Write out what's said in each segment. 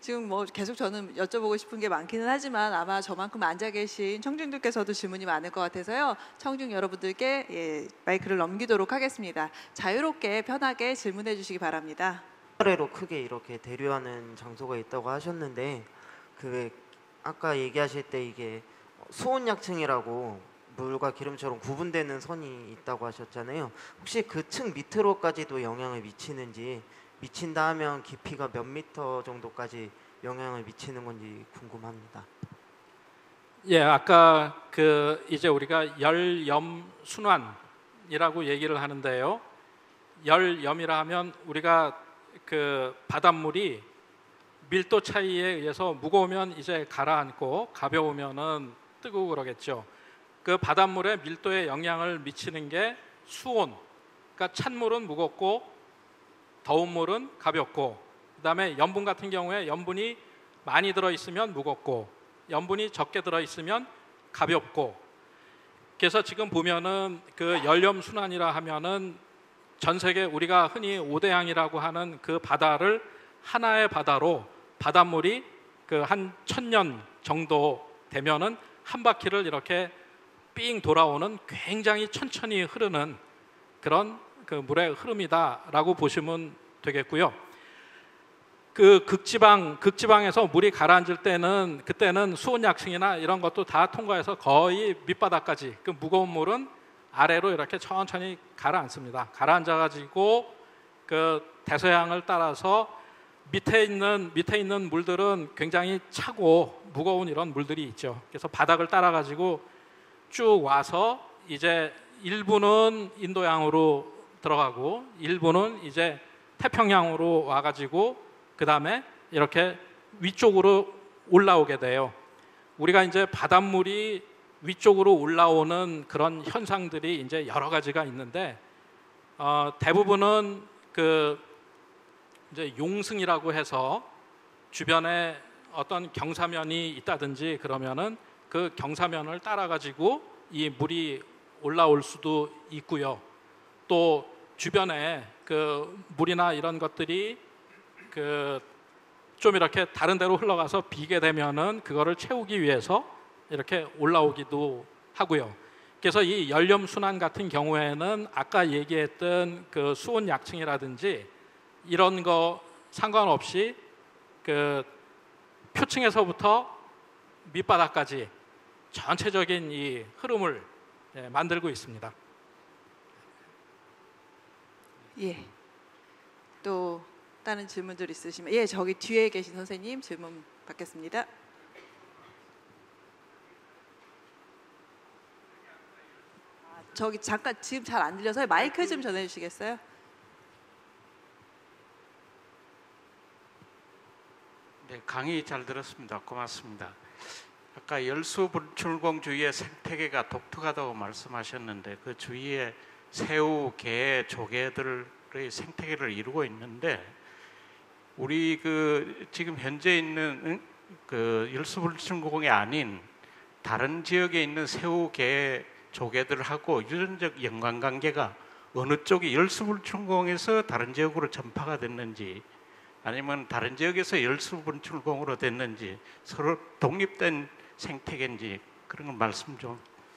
지금 뭐 계속 저는 여쭤보고 싶은 게 많기는 하지만 아마 저만큼 앉아 계신 청중들께서도 질문이 많을 것 같아서요. 청중 여러분들께 마이크를 넘기도록 하겠습니다. 자유롭게 편하게 질문해 주시기 바랍니다. 아래로 크게 이렇게 대류하는 장소가 있다고 하셨는데 그 아까 얘기하실 때 이게 수온약층이라고 물과 기름처럼 구분되는 선이 있다고 하셨잖아요. 혹시 그 층 밑으로까지도 영향을 미치는지, 미친다 하면 깊이가 몇 미터 정도까지 영향을 미치는 건지 궁금합니다. 예, 아까 이제 우리가 열염 순환이라고 얘기를 하는데요. 열염이라 하면 우리가 바닷물이 밀도 차이에 의해서 무거우면 이제 가라앉고 가벼우면은 뜨고 그러겠죠. 그 바닷물의 밀도에 영향을 미치는 게 수온. 그러니까 찬물은 무겁고 더운 물은 가볍고, 그다음에 염분 같은 경우에 염분이 많이 들어 있으면 무겁고 염분이 적게 들어 있으면 가볍고. 그래서 지금 보면은 그 열염 순환이라 하면은 전 세계 우리가 흔히 오대양이라고 하는 그 바다를 하나의 바다로 바닷물이 한 1000년 정도 되면은 한 바퀴를 이렇게 삥 돌아오는 굉장히 천천히 흐르는 그런 물의 흐름이다라고 보시면 되겠고요. 극지방에서 물이 가라앉을 때는 그때는 수온약층이나 이런 것도 다 통과해서 거의 밑바닥까지 그 무거운 물은 아래로 이렇게 천천히 가라앉습니다. 가라앉아가지고 그 대서양을 따라서 밑에 있는 물들은 굉장히 차고 무거운 이런 물들이 있죠. 그래서 바닥을 따라가지고 쭉 와서 이제 일부는 인도양으로 들어가고 일부는 이제 태평양으로 와가지고 그 다음에 이렇게 위쪽으로 올라오게 돼요. 우리가 이제 바닷물이 위쪽으로 올라오는 그런 현상들이 이제 여러 가지가 있는데 대부분은 이제 용승이라고 해서 주변에 어떤 경사면이 있다든지 그러면은 그 경사면을 따라 가지고 이 물이 올라올 수도 있고요. 또 주변에 물이나 이런 것들이 좀 이렇게 다른 데로 흘러가서 비게 되면은 그거를 채우기 위해서 이렇게 올라오기도 하고요. 그래서 이 연렴 순환 같은 경우에는 아까 얘기했던 그 수온 약층이라든지 이런 거 상관없이 표층에서부터 밑바닥까지 전체적인 이 흐름을 만들고 있습니다. 예. 또 다른 질문들 있으시면 저기 뒤에 계신 선생님 질문 받겠습니다. 저기 잠깐 지금 잘 안 들려서 마이크 좀 전해 주시겠어요? 네, 강의 잘 들었습니다. 고맙습니다. 아까 열수분출공 주위의 생태계가 독특하다고 말씀하셨는데 그 주위에 새우, 게, 조개들의 생태계를 이루고 있는데 우리 지금 현재 있는 열수분출공이 아닌 다른 지역에 있는 새우, 게, 조개들하고 유전적 연관관계가 어느 쪽이 열수분출공에서 다른 지역으로 전파가 됐는지 아니면 다른 지역에서 열수분출공으로 됐는지 서로 독립된 생태계인지 그런 걸 말씀 좀.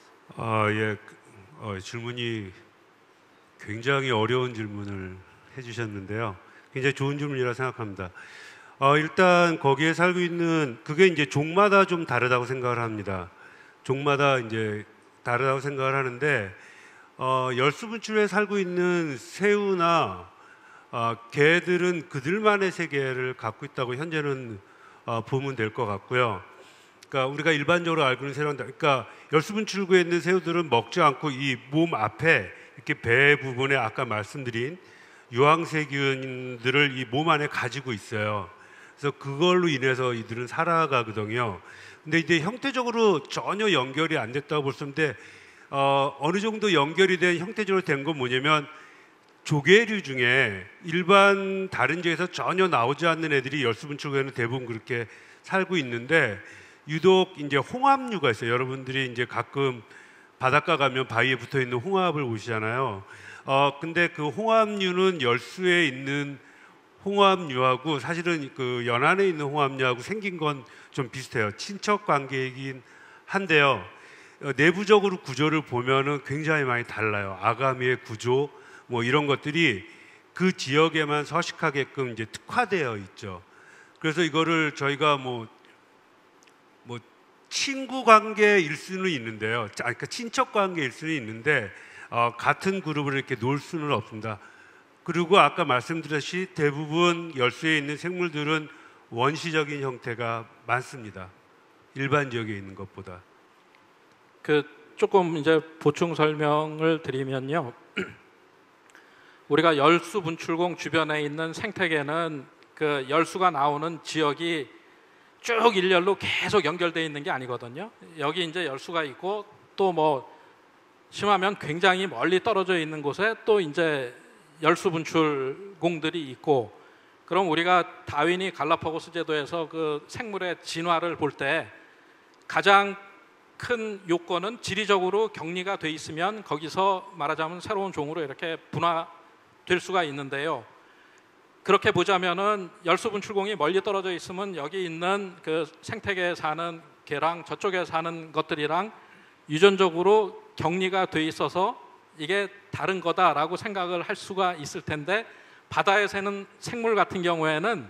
질문이 굉장히 어려운 질문을 해주셨는데요. 굉장히 좋은 질문이라 생각합니다. 일단 거기에 살고 있는 그게 이제 종마다 좀 다르다고 생각을 합니다. 종마다 이제 다르다고 생각을 하는데 열수분출에 살고 있는 새우나 개들은 그들만의 세계를 갖고 있다고 현재는 보면 될 것 같고요. 그러니까 우리가 일반적으로 알고 있는 새우는 그러니까 열수분출구에 있는 새우들은 먹지 않고 이 몸 앞에 이렇게 배 부분에 아까 말씀드린 유황세균들을 이 몸 안에 가지고 있어요. 그래서 그걸로 인해서 이들은 살아가거든요. 근데 이제 형태적으로 전혀 연결이 안 됐다고 볼 수 있는데 어느 정도 연결이 된 형태적으로 된 건 뭐냐면 조개류 중에 일반 다른 지역에서 전혀 나오지 않는 애들이 열수분출구에는 대부분 그렇게 살고 있는데 유독 이제 홍합류가 있어요. 여러분들이 이제 가끔 바닷가 가면 바위에 붙어 있는 홍합을 보시잖아요. 근데 그 홍합류는 열수에 있는 홍합류하고 사실은 그 연안에 있는 홍합류하고 생긴 건 좀 비슷해요. 친척 관계이긴 한데요. 내부적으로 구조를 보면은 굉장히 많이 달라요. 아가미의 구조 뭐 이런 것들이 그 지역에만 서식하게끔 이제 특화되어 있죠. 그래서 이거를 저희가 뭐 친구 관계일 수는 있는데요. 그러니까 친척 관계일 수는 있는데 같은 그룹을 이렇게 놓을 수는 없습니다. 그리고 아까 말씀드렸듯이 대부분 열수에 있는 생물들은 원시적인 형태가 많습니다. 일반 지역에 있는 것보다. 그 조금 이제 보충 설명을 드리면요. 우리가 열수 분출공 주변에 있는 생태계는 그 열수가 나오는 지역이 쭉 일렬로 계속 연결되어 있는 게 아니거든요. 여기 이제 열수가 있고 또 뭐 심하면 굉장히 멀리 떨어져 있는 곳에 또 이제 열수 분출공들이 있고, 그럼 우리가 다윈이 갈라파고스 제도에서 그 생물의 진화를 볼 때 가장 큰 요건은 지리적으로 격리가 돼 있으면 거기서 말하자면 새로운 종으로 이렇게 분화될 수가 있는데요. 그렇게 보자면은 열수 분출공이 멀리 떨어져 있으면 여기 있는 그 생태계에 사는 개랑 저쪽에 사는 것들이랑 유전적으로 격리가 돼 있어서 이게 다른 거다라고 생각을 할 수가 있을 텐데, 바다에 사는 생물 같은 경우에는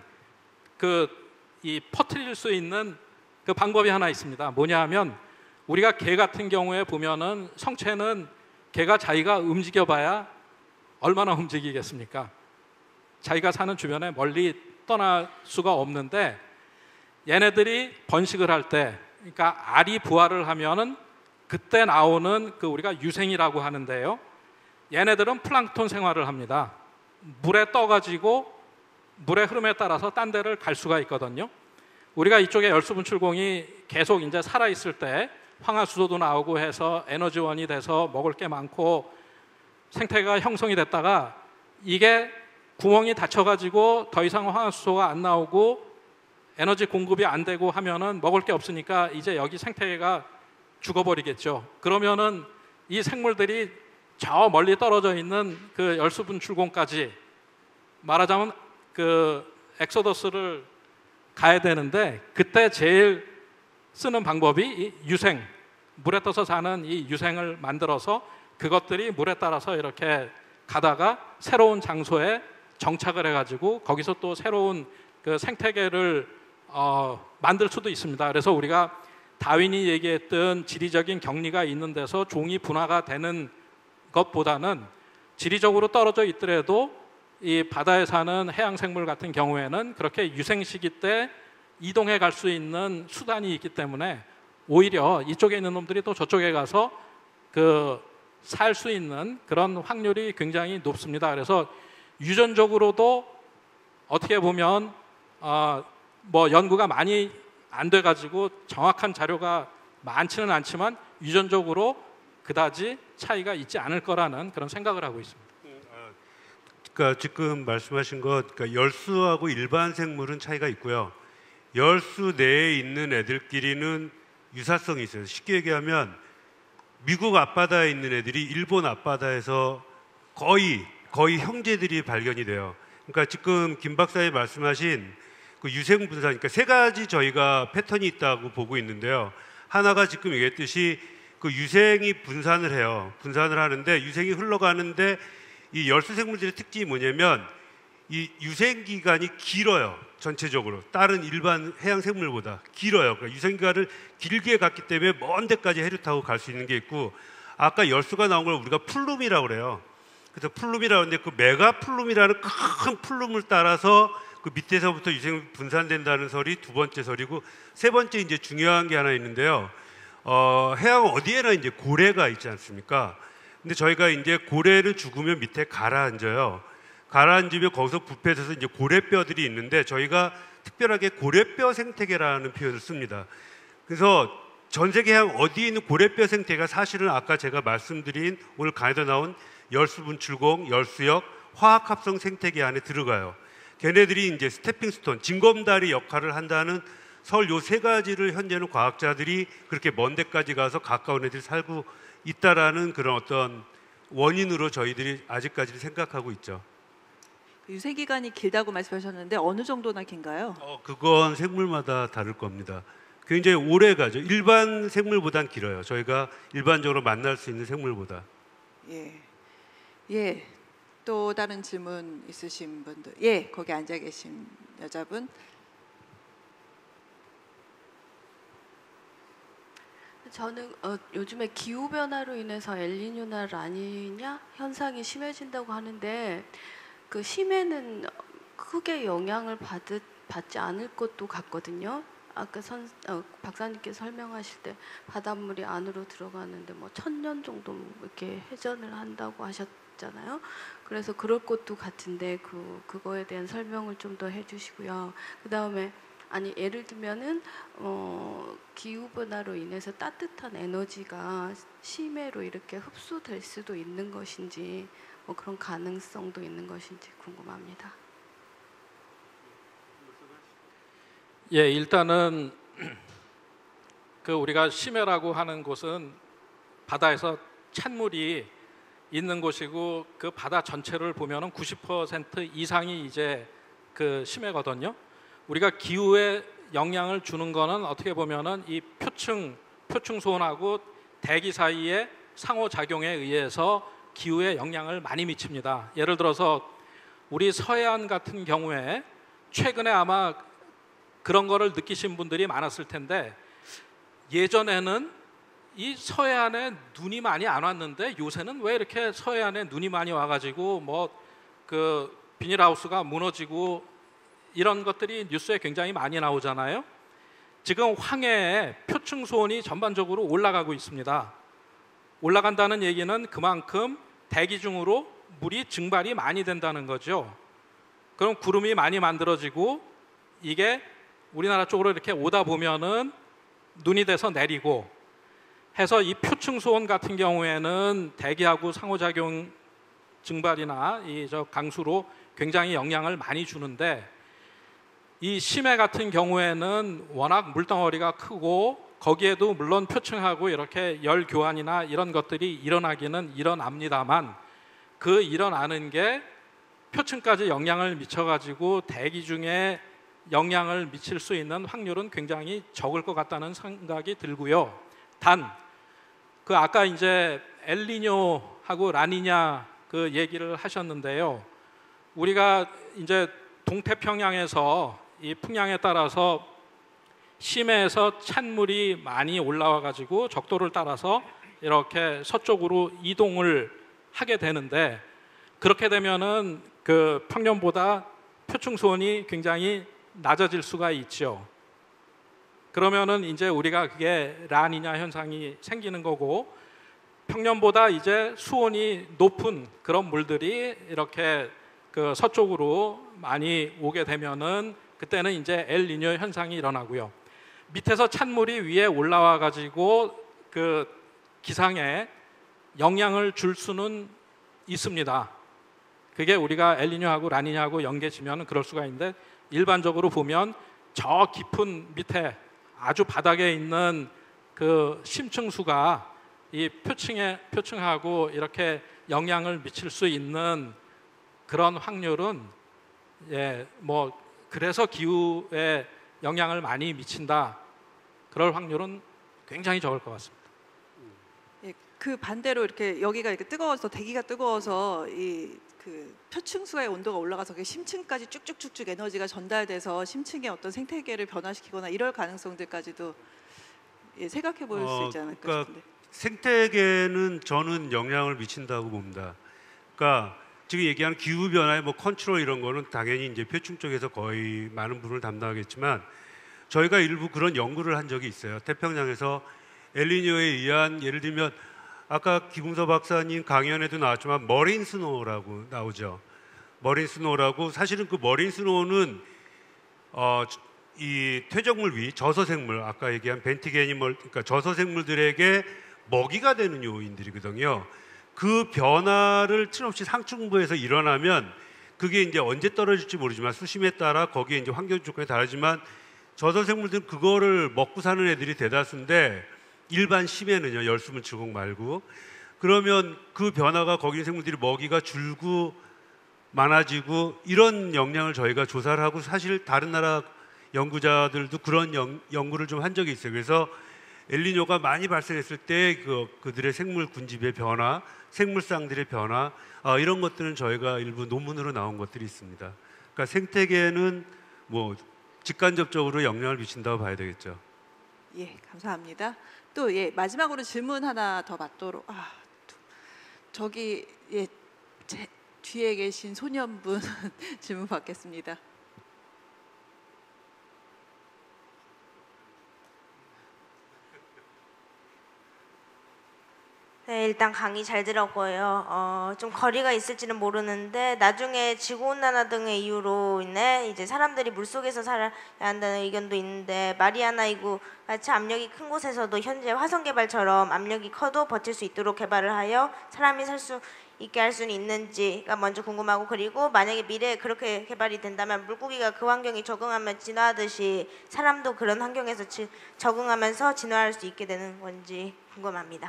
이 퍼뜨릴 수 있는 그 방법이 하나 있습니다. 뭐냐 하면 우리가 개 같은 경우에 보면은 성체는 개가 자기가 움직여봐야 얼마나 움직이겠습니까? 자기가 사는 주변에 멀리 떠날 수가 없는데, 얘네들이 번식을 할 때, 그러니까 알이 부화를 하면은 그때 나오는 그 우리가 유생이라고 하는데요. 얘네들은 플랑크톤 생활을 합니다. 물에 떠가지고 물의 흐름에 따라서 딴 데를 갈 수가 있거든요. 우리가 이쪽에 열수 분출공이 계속 이제 살아 있을 때 황화수소도 나오고 해서 에너지원이 돼서 먹을 게 많고 생태계가 형성이 됐다가 이게 구멍이 닫혀가지고 더 이상 황화수소가 안 나오고 에너지 공급이 안 되고 하면은 먹을 게 없으니까 이제 여기 생태계가 죽어버리겠죠. 그러면은 이 생물들이 저 멀리 떨어져 있는 그 열수 분출공까지 말하자면 그 엑소더스를 가야 되는데, 그때 제일 쓰는 방법이 이 유생, 물에 떠서 사는 이 유생을 만들어서 그것들이 물에 따라서 이렇게 가다가 새로운 장소에 정착을 해가지고 거기서 또 새로운 그 생태계를 만들 수도 있습니다. 그래서 우리가 다윈이 얘기했던 지리적인 격리가 있는 데서 종이 분화가 되는 것보다는 지리적으로 떨어져 있더라도 이 바다에 사는 해양 생물 같은 경우에는 그렇게 유생 시기 때 이동해 갈 수 있는 수단이 있기 때문에 오히려 이쪽에 있는 놈들이 또 저쪽에 가서 그 살 수 있는 그런 확률이 굉장히 높습니다. 그래서 유전적으로도 어떻게 보면 뭐 연구가 많이 안 돼가지고 정확한 자료가 많지는 않지만 유전적으로 그다지 차이가 있지 않을 거라는 그런 생각을 하고 있습니다. 그러니까 지금 말씀하신 것, 그러니까 열수하고 일반 생물은 차이가 있고요. 열수 내에 있는 애들끼리는 유사성이 있어요. 쉽게 얘기하면 미국 앞바다에 있는 애들이 일본 앞바다에서 거의 형제들이 발견이 돼요. 그러니까 지금 김 박사님 말씀하신 그 유생 분산, 그러니까 세 가지 저희가 패턴이 있다고 보고 있는데요. 하나가 지금 얘기했듯이 그 유생이 분산을 해요. 분산을 하는데 유생이 흘러가는데 이 열수 생물들의 특징이 뭐냐면 이 유생 기간이 길어요. 전체적으로 다른 일반 해양 생물보다 길어요. 그러니까 유생 기간을 길게 갔기 때문에 먼 데까지 해를 타고 갈 수 있는 게 있고, 아까 열수가 나온 걸 우리가 플룸이라고 그래요. 그래서 플룸이라고 하는데 그 메가 플룸이라는 큰 플룸을 따라서 그 밑에서부터 유생이 분산된다는 설이 두 번째 설이고, 세 번째 이제 중요한 게 하나 있는데요. 해양 어디에나 이제 고래가 있지 않습니까? 근데 저희가 이제 고래를 죽으면 밑에 가라앉아요. 가라앉으면 거기서 부패돼서 이제 고래뼈들이 있는데 저희가 특별하게 고래뼈 생태계라는 표현을 씁니다. 그래서 전 세계 해양 어디에 있는 고래뼈 생태계가 사실은 아까 제가 말씀드린 오늘 강의도 나온 열수분출공, 열수역, 화학합성 생태계 안에 들어가요. 걔네들이 이제 스태핑스톤, 징검다리 역할을 한다는 설 요 세 가지를 현재는 과학자들이 그렇게 먼 데까지 가서 가까운 애들이 살고 있다라는 그런 어떤 원인으로 저희들이 아직까지 생각하고 있죠. 유세 기간이 길다고 말씀하셨는데 어느 정도나 긴가요? 그건 생물마다 다를 겁니다. 굉장히 오래 가죠. 일반 생물보단 길어요. 저희가 일반적으로 만날 수 있는 생물보다. 예. 예. 또 다른 질문 있으신 분들. 예, 거기 앉아 계신 여자분. 저는 요즘에 기후 변화로 인해서 엘니뇨나 라니냐 현상이 심해진다고 하는데 그 심해는 크게 영향을 받지 않을 것도 같거든요. 아까 박사님께서 설명하실 때 바닷물이 안으로 들어가는데 뭐 1000년 정도 이렇게 회전을 한다고 하셨잖아요. 그래서 그럴 것도 같은데 그거에 대한 설명을 좀 더 해주시고요. 그 다음에 아니 예를 들면은 기후 변화로 인해서 따뜻한 에너지가 심해로 이렇게 흡수될 수도 있는 것인지 뭐 그런 가능성도 있는 것인지 궁금합니다. 예, 일단은 그 우리가 심해라고 하는 곳은 바다에서 찬물이 있는 곳이고 그 바다 전체를 보면은 90% 이상이 이제 그 심해거든요. 우리가 기후에 영향을 주는 거는 어떻게 보면은 이 표층소원하고 대기 사이의 상호작용에 의해서 기후에 영향을 많이 미칩니다. 예를 들어서 우리 서해안 같은 경우에 최근에 아마 그런 거를 느끼신 분들이 많았을 텐데 예전에는 이 서해안에 눈이 많이 안 왔는데 요새는 왜 이렇게 서해안에 눈이 많이 와가지고 뭐 그 비닐하우스가 무너지고 이런 것들이 뉴스에 굉장히 많이 나오잖아요. 지금 황해에 표층수온이 전반적으로 올라가고 있습니다. 올라간다는 얘기는 그만큼 대기 중으로 물이 증발이 많이 된다는 거죠. 그럼 구름이 많이 만들어지고 이게 우리나라 쪽으로 이렇게 오다 보면은 눈이 돼서 내리고 해서 이 표층수온 같은 경우에는 대기하고 상호작용 증발이나 이 강수로 굉장히 영향을 많이 주는데 이 심해 같은 경우에는 워낙 물덩어리가 크고 거기에도 물론 표층하고 이렇게 열 교환이나 이런 것들이 일어나기는 일어납니다만 그 일어나는 게 표층까지 영향을 미쳐가지고 대기 중에 영향을 미칠 수 있는 확률은 굉장히 적을 것 같다는 생각이 들고요. 단 그 아까 이제 엘니뇨하고 라니냐 그 얘기를 하셨는데요. 우리가 이제 동태평양에서 이 풍향에 따라서 심해에서 찬물이 많이 올라와 가지고 적도를 따라서 이렇게 서쪽으로 이동을 하게 되는데 그렇게 되면은 그 평년보다 표층수온이 굉장히 낮아질 수가 있죠. 그러면은 이제 우리가 그게 라니냐 현상이 생기는 거고 평년보다 이제 수온이 높은 그런 물들이 이렇게 그 서쪽으로 많이 오게 되면은 그때는 이제 엘니뇨 현상이 일어나고요. 밑에서 찬물이 위에 올라와 가지고 그 기상에 영향을 줄 수는 있습니다. 그게 우리가 엘니뇨하고 라니냐하고 연계지면 그럴 수가 있는데 일반적으로 보면 저 깊은 밑에 아주 바닥에 있는 그 심층수가 이 표층하고 이렇게 영향을 미칠 수 있는 그런 확률은 뭐 그래서 기후에 영향을 많이 미친다. 그럴 확률은 굉장히 적을 것 같습니다. 예, 그 반대로 이렇게 여기가 이렇게 뜨거워서 대기가 뜨거워서 이 그 표층수의 온도가 올라가서 그 심층까지 쭉쭉쭉쭉 에너지가 전달돼서 심층의 어떤 생태계를 변화시키거나 이럴 가능성들까지도 생각해 볼 수 있지 않을까 그러니까 싶은데. 생태계는 저는 영향을 미친다고 봅니다. 그러니까 지금 얘기하는 기후 변화의 뭐 컨트롤 이런 거는 당연히 이제 표층 쪽에서 거의 많은 부분을 담당하겠지만 저희가 일부 그런 연구를 한 적이 있어요. 태평양에서 엘니뇨에 의한 예를 들면 아까 김웅서 박사님 강연에도 나왔지만 머린 스노우라고 나오죠. 머린 스노우라고 사실은 그 머린 스노우는 이 퇴적물 위 저서생물 아까 얘기한 벤틱 애니멀 그러니까 저서생물들에게 먹이가 되는 요인들이거든요. 그 변화를 틀림없이 상층부에서 일어나면 그게 이제 언제 떨어질지 모르지만 수심에 따라 거기에 이제 환경 조건이 다르지만 저서생물들은 그거를 먹고 사는 애들이 대다수인데 일반 심해는요 열수문출공 말고 그러면 그 변화가 거기 있는 생물들이 먹이가 줄고 많아지고 이런 영향을 저희가 조사를 하고 사실 다른 나라 연구자들도 그런 연구를 좀 한 적이 있어요. 그래서 엘니뇨가 많이 발생했을 때 그들의 생물 군집의 변화, 생물상들의 변화 이런 것들은 저희가 일부 논문으로 나온 것들이 있습니다. 그러니까 생태계는 뭐 직간접적으로 영향을 미친다고 봐야 되겠죠. 예, 감사합니다. 또 예, 마지막으로 질문 하나 더 받도록 저기 예, 제 뒤에 계신 소년분 질문 받겠습니다. 네, 일단 강의 잘 들었고요. 좀 거리가 있을지는 모르는데 나중에 지구온난화 등의 이유로 인해 이제 사람들이 물속에서 살아야 한다는 의견도 있는데 마리아나이구 같이 압력이 큰 곳에서도 현재 화성 개발처럼 압력이 커도 버틸 수 있도록 개발을 하여 사람이 살 수 있게 할 수는 있는지가 먼저 궁금하고, 그리고 만약에 미래에 그렇게 개발이 된다면 물고기가 그 환경에 적응하면 진화하듯이 사람도 그런 환경에서 적응하면서 진화할 수 있게 되는 건지 궁금합니다.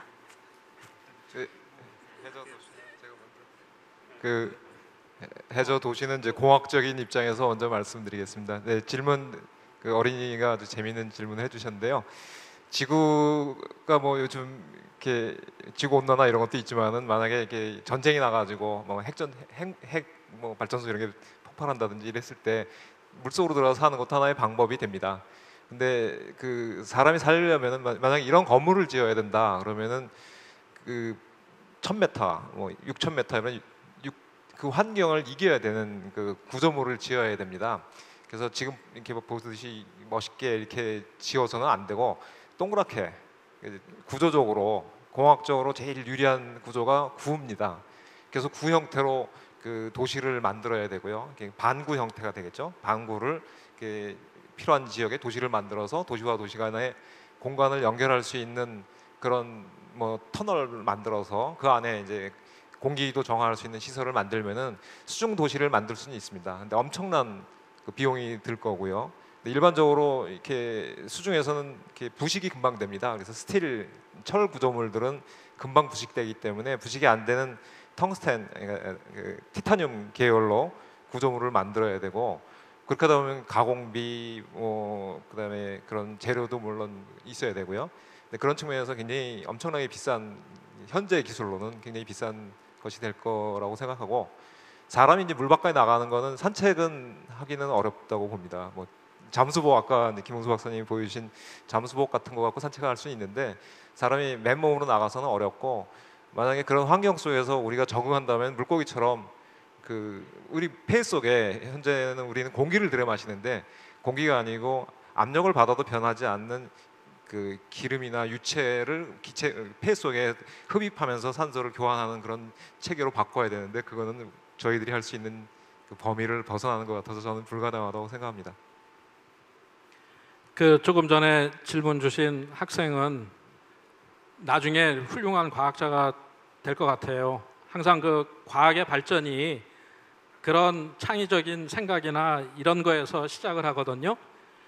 해저 도시는 이제 공학적인 입장에서 먼저 말씀드리겠습니다. 네, 질문 어린이가 아주 재미있는 질문을 해주셨는데요. 지구가 뭐 요즘 이렇게 지구 온난화 이런 것도 있지만은 만약에 이렇게 전쟁이 나가지고 뭐 핵 뭐 발전소 이런 게 폭발한다든지 이랬을 때 물속으로 들어가서 사는 것도 하나의 방법이 됩니다. 근데 그 사람이 살려면은 만약에 이런 건물을 지어야 된다 그러면은 1000m, 뭐 6000m 이런 그 환경을 이겨야 되는 그 구조물을 지어야 됩니다. 그래서 지금 이렇게 보듯이 멋있게 이렇게 지어서는 안 되고 동그랗게 구조적으로 공학적으로 제일 유리한 구조가 구입니다. 그래서 구 형태로 그 도시를 만들어야 되고요. 반구 형태가 되겠죠. 반구를 필요한 지역에 도시를 만들어서 도시와 도시 간의 공간을 연결할 수 있는 그런 뭐 터널을 만들어서 그 안에 이제 공기도 정화할 수 있는 시설을 만들면은 수중 도시를 만들 수는 있습니다. 근데 엄청난 그 비용이 들 거고요. 근데 일반적으로 이렇게 수중에서는 이렇게 부식이 금방 됩니다. 그래서 스틸 철 구조물들은 금방 부식되기 때문에 부식이 안 되는 텅스텐, 그 티타늄 계열로 구조물을 만들어야 되고, 그렇게 하다 보면 가공비, 그다음에 그런 재료도 물론 있어야 되고요. 근데 그런 측면에서 굉장히 엄청나게 비싼, 현재 기술로는 굉장히 비싼 것이 될 거라고 생각하고, 사람이 이제 물 바깥에 나가는 거는 산책은 하기는 어렵다고 봅니다. 뭐 잠수복, 아까 김웅수 박사님이 보여주신 잠수복 같은 거 갖고 산책할 수 있는데 사람이 맨몸으로 나가서는 어렵고, 만약에 그런 환경 속에서 우리가 적응한다면 물고기처럼 우리 폐 속에 현재는 우리는 공기를 들여 마시는데 공기가 아니고 압력을 받아도 변하지 않는 그 기름이나 유체를 폐 속에 흡입하면서 산소를 교환하는 그런 체계로 바꿔야 되는데 그거는 저희들이 할 수 있는 그 범위를 벗어나는 것 같아서 저는 불가능하다고 생각합니다. 조금 전에 질문 주신 학생은 나중에 훌륭한 과학자가 될 것 같아요. 항상 그 과학의 발전이 그런 창의적인 생각이나 이런 거에서 시작을 하거든요.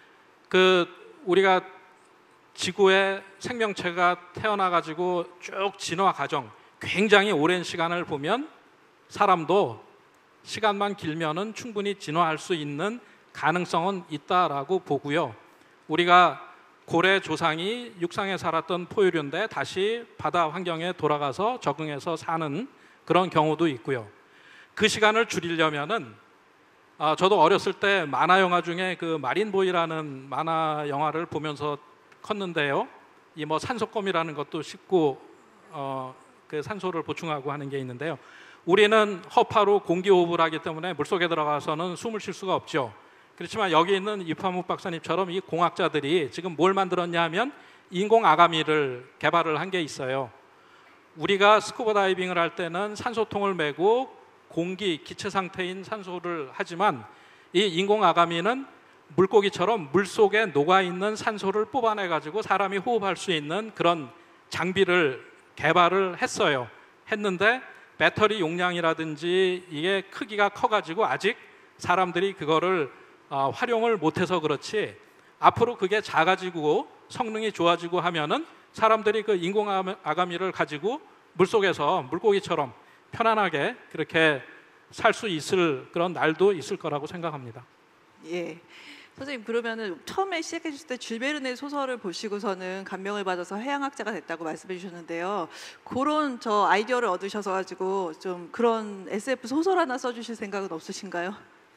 우리가 지구의 생명체가 태어나 가지고 쭉 진화 과정, 굉장히 오랜 시간을 보면 사람도 시간만 길면은 충분히 진화할 수 있는 가능성은 있다라고 보고요. 우리가 고래 조상이 육상에 살았던 포유류인데 다시 바다 환경에 돌아가서 적응해서 사는 그런 경우도 있고요. 그 시간을 줄이려면은 저도 어렸을 때 만화 영화 중에 그 마린보이라는 만화 영화를 보면서 컸는데요. 이 뭐 산소껌이라는 것도 씹고 그 산소를 보충하고 하는 게 있는데요. 우리는 허파로 공기 호흡을 하기 때문에 물속에 들어가서는 숨을 쉴 수가 없죠. 그렇지만 여기 있는 이파묵 박사님처럼 이 공학자들이 지금 뭘 만들었냐 하면 인공 아가미를 개발을 한 게 있어요. 우리가 스쿠버 다이빙을 할 때는 산소통을 메고 공기, 기체 상태인 산소를 하지만 이 인공 아가미는 물고기처럼 물속에 녹아있는 산소를 뽑아내 가지고 사람이 호흡할 수 있는 그런 장비를 개발을 했는데 배터리 용량이라든지 이게 크기가 커가지고 아직 사람들이 그거를 활용을 못해서 그렇지, 앞으로 그게 작아지고 성능이 좋아지고 하면은 사람들이 그 인공 아가미를 가지고 물속에서 물고기처럼 편안하게 그렇게 살 수 있을 그런 날도 있을 거라고 생각합니다. 예. 선생님 그러면은 처음에 시작해 주실 때 줄베르네 소설을 보시고서는 감명을 받아서 해양학자가 됐다고 말씀해 주셨는데요. 그런 저 아이디어를 얻으셔서 가지고 좀 그런 SF 소설 하나 써주실 생각은 없으신가요?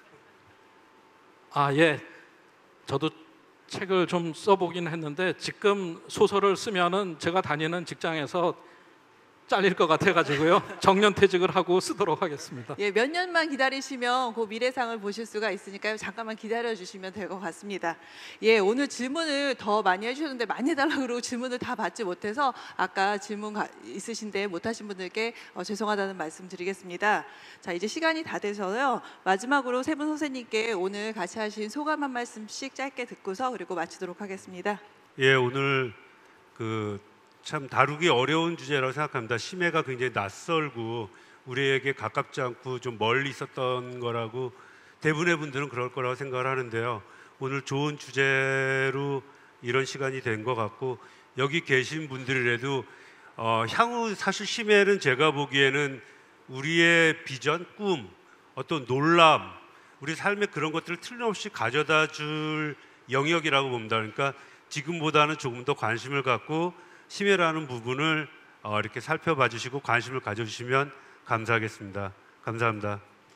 아, 예. 저도 책을 좀 써보긴 했는데 지금 소설을 쓰면은 제가 다니는 직장에서 잘릴 것 같아가지고요. 정년퇴직을 하고 쓰도록 하겠습니다. 예, 몇 년만 기다리시면 그 미래상을 보실 수가 있으니까요. 잠깐만 기다려 주시면 될 것 같습니다. 예, 오늘 질문을 더 많이 해주셨는데 많이 해달라고 그러고 질문을 다 받지 못해서 아까 질문 있으신데 못하신 분들께 죄송하다는 말씀 드리겠습니다. 자, 이제 시간이 다 돼서요. 마지막으로 세 분 선생님께 오늘 같이 하신 소감 한 말씀씩 짧게 듣고서 그리고 마치도록 하겠습니다. 예, 오늘 참 다루기 어려운 주제라고 생각합니다. 심해가 굉장히 낯설고 우리에게 가깝지 않고 좀 멀리 있었던 거라고 대부분의 분들은 그럴 거라고 생각을 하는데요. 오늘 좋은 주제로 이런 시간이 된 것 같고 여기 계신 분들이라도 향후 사실 심해는 제가 보기에는 우리의 비전, 꿈, 어떤 놀람, 우리 삶에 그런 것들을 틀림없이 가져다 줄 영역이라고 봅니다. 그러니까 지금보다는 조금 더 관심을 갖고 심해라는 부분을 이렇게 살펴봐 주시고 관심을 가져주시면 감사하겠습니다. 감사합니다.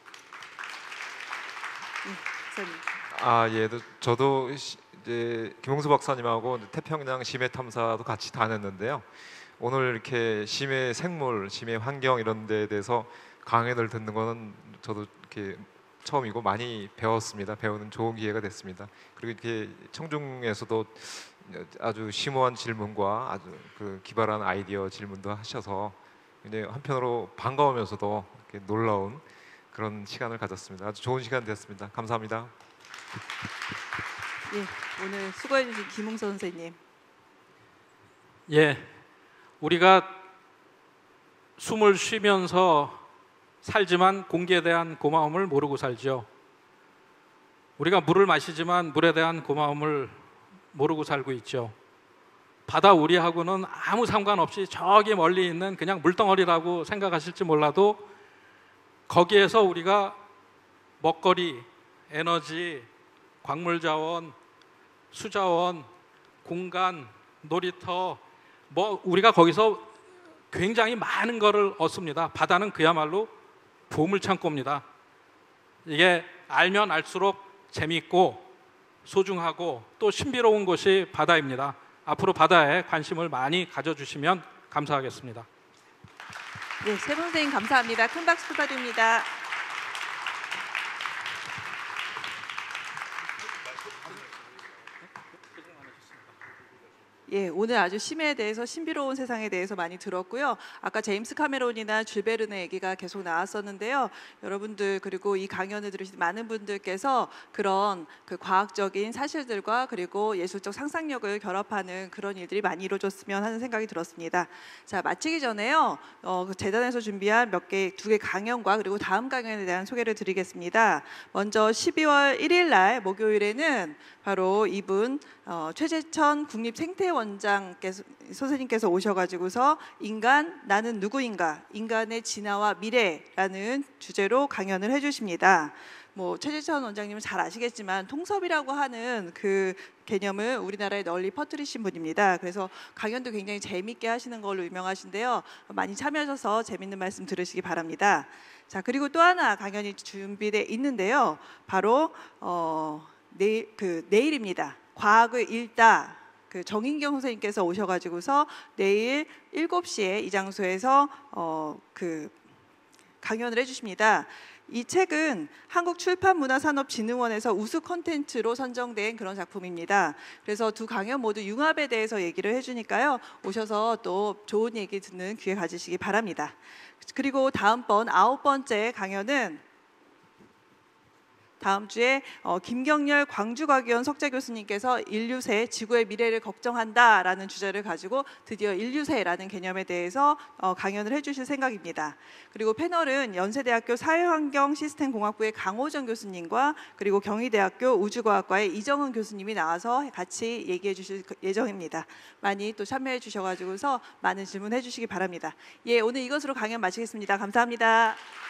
예, 저도 이제 김홍수 박사님하고 태평양 심해 탐사도 같이 다녔는데요. 오늘 이렇게 심해 생물, 심해 환경 이런 데에 대해서 강연을 듣는 거는 저도 이렇게 처음이고 많이 배웠습니다. 배우는 좋은 기회가 됐습니다. 그리고 이렇게 청중에서도 아주 심오한 질문과 아주 기발한 아이디어 질문도 하셔서 굉장히 한편으로 반가우면서도 이렇게 놀라운 그런 시간을 가졌습니다. 아주 좋은 시간 되었습니다. 감사합니다. 예, 오늘 수고해 주신 김홍서 선생님. 예, 우리가 숨을 쉬면서 살지만 공기에 대한 고마움을 모르고 살죠. 우리가 물을 마시지만 물에 대한 고마움을 모르고 살고 있죠. 바다 우리하고는 아무 상관없이 저기 멀리 있는 그냥 물덩어리라고 생각하실지 몰라도 거기에서 우리가 먹거리, 에너지, 광물자원, 수자원, 공간, 놀이터 우리가 거기서 굉장히 많은 거를 얻습니다. 바다는 그야말로 보물창고입니다. 이게 알면 알수록 재미있고 소중하고 또 신비로운 곳이 바다입니다. 앞으로 바다에 관심을 많이 가져주시면 감사하겠습니다. 네, 세 분 선생님 감사합니다. 큰 박수 부탁드립니다. 예, 오늘 아주 심해에 대해서 신비로운 세상에 대해서 많이 들었고요. 아까 제임스 카메론이나 줄베르네 얘기가 계속 나왔었는데요. 여러분들 그리고 이 강연을 들으신 많은 분들께서 그런 과학적인 사실들과 그리고 예술적 상상력을 결합하는 그런 일들이 많이 이루어졌으면 하는 생각이 들었습니다. 자, 마치기 전에요. 재단에서 준비한 두 개 강연과 그리고 다음 강연에 대한 소개를 드리겠습니다. 먼저 12월 1일 날 목요일에는 바로 이분 최재천 국립생태원장께서 선생님께서 오셔가지고서 인간 나는 누구인가 인간의 진화와 미래라는 주제로 강연을 해주십니다. 최재천 원장님은 잘 아시겠지만 통섭이라고 하는 그 개념을 우리나라에 널리 퍼뜨리신 분입니다. 그래서 강연도 굉장히 재미있게 하시는 걸로 유명하신데요. 많이 참여하셔서 재밌는 말씀 들으시기 바랍니다. 자, 그리고 또 하나 강연이 준비되어 있는데요. 바로 내일입니다. 과학을 읽다. 정인경 선생님께서 오셔가지고서 내일 7시에 이 장소에서 강연을 해주십니다. 이 책은 한국출판문화산업진흥원에서 우수 콘텐츠로 선정된 그런 작품입니다. 그래서 두 강연 모두 융합에 대해서 얘기를 해주니까요. 오셔서 또 좋은 얘기 듣는 기회 가지시기 바랍니다. 그리고 다음번 9번째 강연은 다음 주에 김경렬 광주과기원 석재 교수님께서 인류세 지구의 미래를 걱정한다라는 주제를 가지고 드디어 인류세라는 개념에 대해서 강연을 해주실 생각입니다. 그리고 패널은 연세대학교 사회환경시스템공학부의 강호정 교수님과 그리고 경희대학교 우주과학과의 이정은 교수님이 나와서 같이 얘기해 주실 예정입니다. 많이 또 참여해 주셔가지고서 많은 질문해 주시기 바랍니다. 예, 오늘 이것으로 강연 마치겠습니다. 감사합니다.